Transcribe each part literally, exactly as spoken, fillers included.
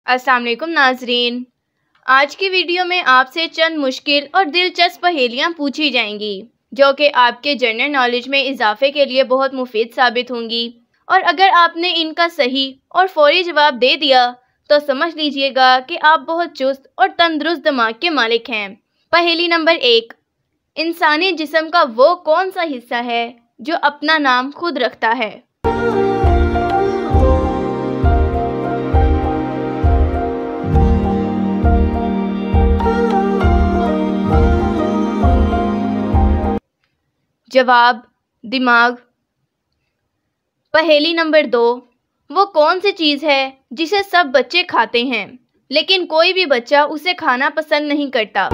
अस्सलाम वालेकुम नाजरीन। आज की वीडियो में आपसे चंद मुश्किल और दिलचस्प पहेलियाँ पूछी जाएंगी जो कि आपके जनरल नॉलेज में इजाफे के लिए बहुत मुफीद साबित होंगी। और अगर आपने इनका सही और फौरी जवाब दे दिया तो समझ लीजिएगा कि आप बहुत चुस्त और तंदुरुस्त दिमाग के मालिक हैं। पहेली नंबर एक, इंसानी जिस्म का वो कौन सा हिस्सा है जो अपना नाम खुद रखता है? जवाब दिमाग। पहेली नंबर दो, वो कौन सी चीज़ है जिसे सब बच्चे खाते हैं लेकिन कोई भी बच्चा उसे खाना पसंद नहीं करता?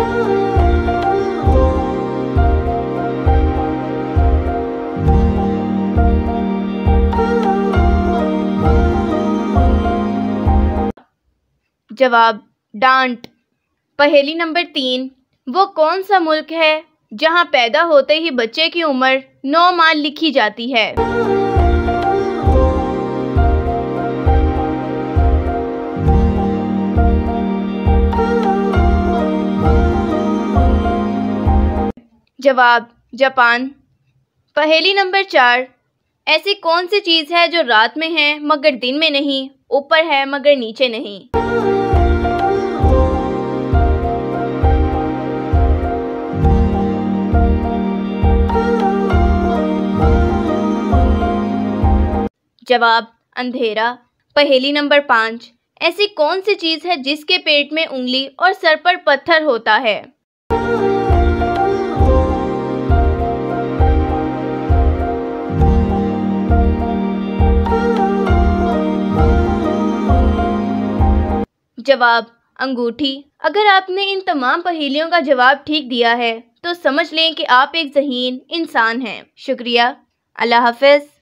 जवाब डांट। पहेली नंबर तीन, वो कौन सा मुल्क है जहां पैदा होते ही बच्चे की उम्र नौ माह लिखी जाती है? जवाब जापान। पहेली नंबर चार, ऐसी कौन सी चीज़ है जो रात में है मगर दिन में नहीं, ऊपर है मगर नीचे नहीं? जवाब अंधेरा। पहेली नंबर पाँच, ऐसी कौन सी चीज़ है जिसके पेट में उंगली और सर पर पत्थर होता है? जवाब अंगूठी। अगर आपने इन तमाम पहेलियों का जवाब ठीक दिया है तो समझ लें कि आप एक ज़हीन इंसान हैं। शुक्रिया। अल्लाह हाफ़िज़।